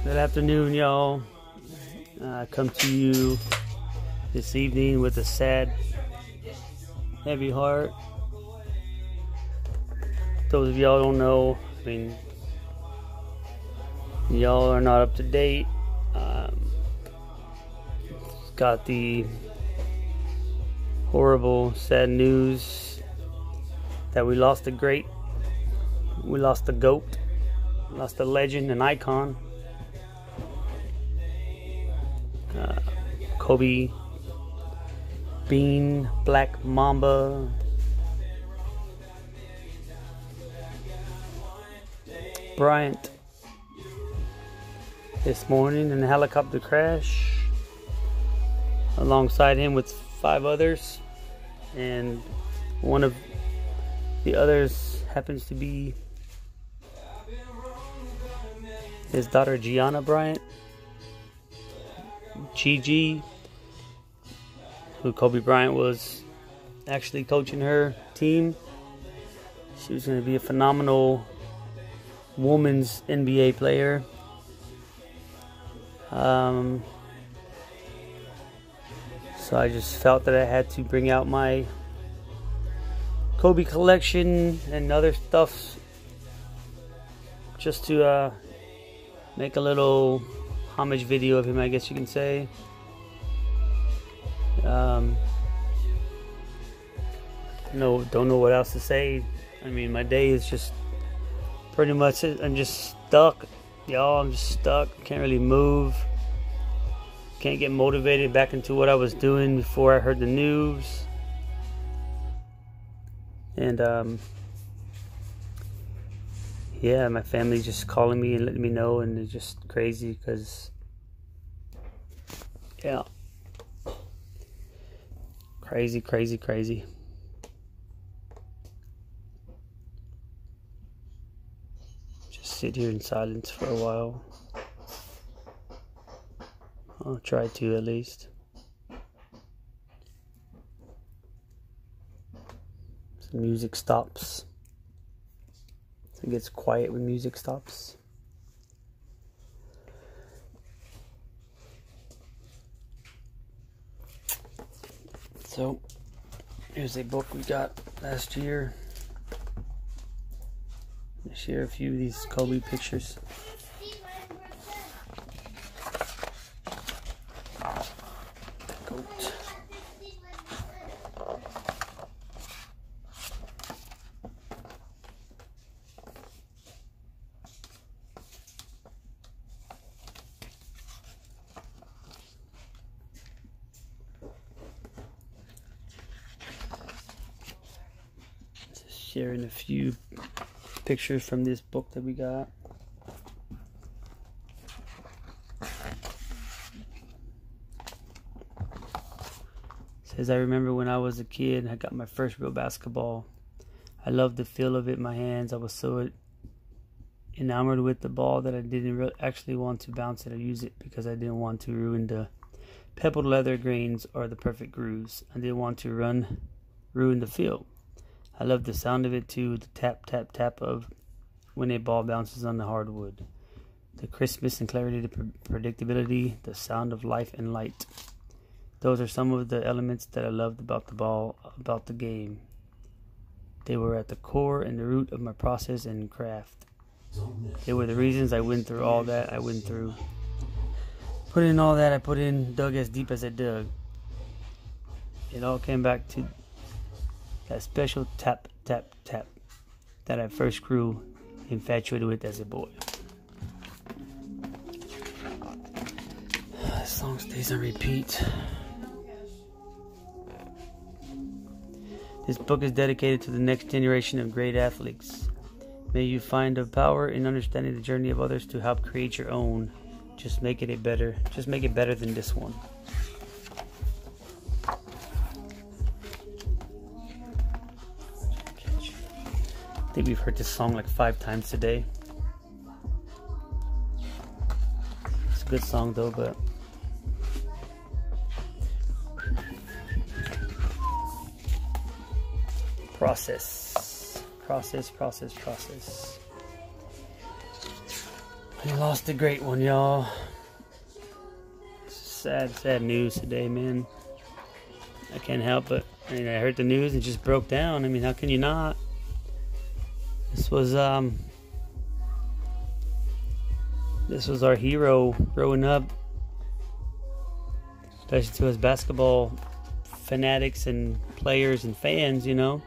Good afternoon, y'all. I come to you this evening with a sad, heavy heart. Those of y'all don't know, I mean, y'all are not up to date. Got the horrible, sad news that we lost the GOAT, lost a legend, an icon. Kobe Bean, Black Mamba. Bryant this morning in a helicopter crash. Alongside him with 5 others, and one of the others happens to be his daughter Gianna Bryant, Gigi, who Kobe Bryant was actually coaching her team. She was going to be a phenomenal women's NBA player. So I just felt that I had to bring out my Kobe collection and other stuff just to make a little homage video of him, I guess you can say. Don't know what else to say. I mean, my day is just pretty much it. I'm just stuck, y'all. I'm just stuck. Can't really move. Can't get motivated back into what I was doing before I heard the news. And yeah, my family's just calling me and letting me know, and it's just crazy because, yeah, crazy. Just sit here in silence for a while. I'll try to, at least. So music stops. It gets quiet when music stops. So, here's a book we got last year. I'll share a few of these Kobe pictures. Sharing a few pictures from this book that we got. It says, I remember when I was a kid, I got my first real basketball. I loved the feel of it in my hands. I was so enamored with the ball that I didn't actually want to bounce it or use it because I didn't want to ruin the pebbled leather grains or the perfect grooves. I didn't want to ruin the feel. I love the sound of it too, the tap, tap, tap of when a ball bounces on the hardwood. The crispness and clarity, the predictability, the sound of life and light. Those are some of the elements that I loved about the ball, about the game. They were at the core and the root of my process and craft. They were the reasons I went through all that I went through. Put in all that I put in, dug as deep as I dug. It all came back to that special tap, tap, tap that I first grew infatuated with as a boy. This song stays on repeat. This book is dedicated to the next generation of great athletes. May you find a power in understanding the journey of others to help create your own. Just make it better than this one. I think we've heard this song like 5 times today. It's a good song though, but process. We lost a great one, y'all. Sad news today, man. I can't help it. I mean, I heard the news and just broke down. I mean, how can you not? This was our hero growing up, especially to us basketball fanatics and players and fans, you know.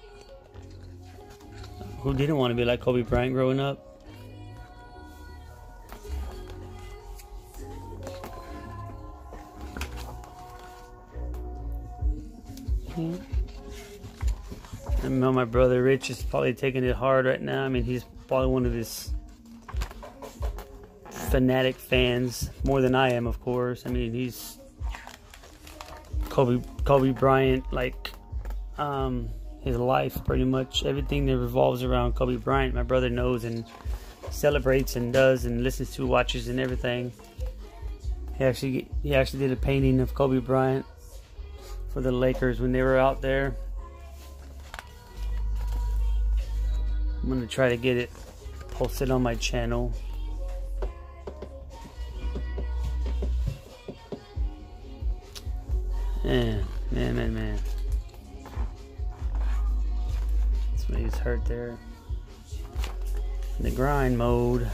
Who didn't want to be like Kobe Bryant growing up? I know my brother Rich is probably taking it hard right now. I mean, he's probably one of his fanatic fans, more than I am, of course. I mean, he's Kobe Bryant, like his life, pretty much everything that revolves around Kobe Bryant. My brother knows and celebrates and does and listens to, watches and everything. He actually did a painting of Kobe Bryant for the Lakers when they were out there. I'm gonna try to get it posted on my channel. Man. Somebody's hurt there. In the grind mode.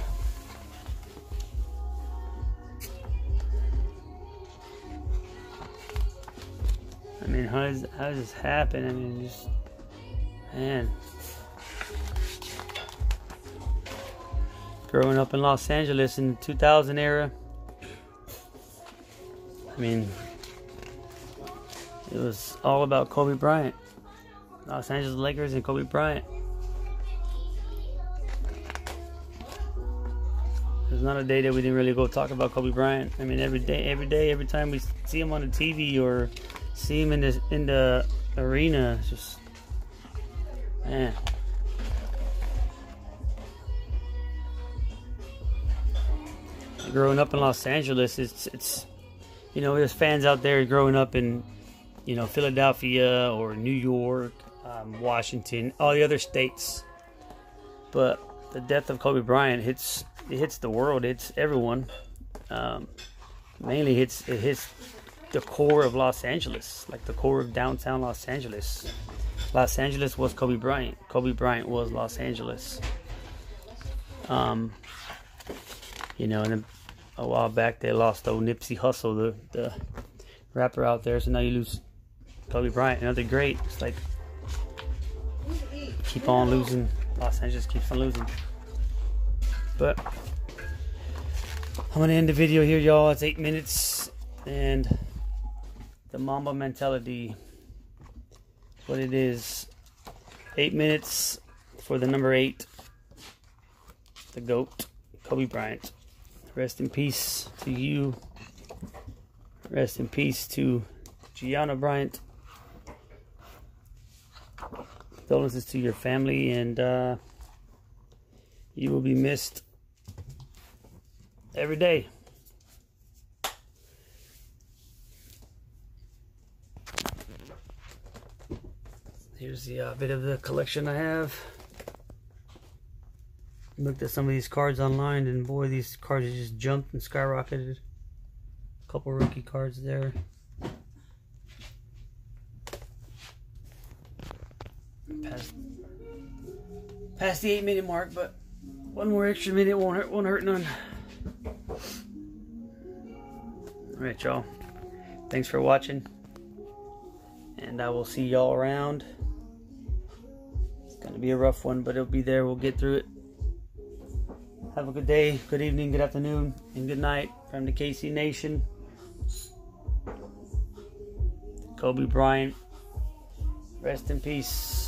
I mean, how does this happen? I mean, just, man. Growing up in Los Angeles in the 2000 era, I mean, it was all about Kobe Bryant. Los Angeles Lakers and Kobe Bryant. There's not a day that we didn't really go talk about Kobe Bryant. I mean, every time we see him on the TV or see him in the arena, it's just, man. Growing up in Los Angeles, it's you know, there's fans out there growing up in, you know, Philadelphia or New York, Washington, all the other states. But the death of Kobe Bryant hits the world. It's everyone. Mainly it hits the core of Los Angeles, like the core of downtown Los Angeles. Los Angeles was Kobe Bryant. Kobe Bryant was Los Angeles. You know, and a while back they lost old Nipsey Hussle, the rapper out there. So now you lose Kobe Bryant, another great. It's like keep on losing. Los Angeles keeps on losing. But I'm gonna end the video here, y'all. It's 8 minutes, and the Mamba mentality, what it is. 8 minutes for the number 8, the GOAT, Kobe Bryant. Rest in peace to you. Rest in peace to Gianna Bryant. Condolences to your family, and you will be missed every day. Here's the bit of the collection I have. Looked at some of these cards online, and boy, these cards just jumped and skyrocketed. A couple rookie cards there. Past the 8-minute mark, but one more extra minute won't hurt none. Alright, y'all. Thanks for watching, and I will see y'all around. It's gonna be a rough one, but it'll be there. We'll get through it. Have a good day, good evening, good afternoon, and good night from the KC Nation. Kobe Bryant, rest in peace.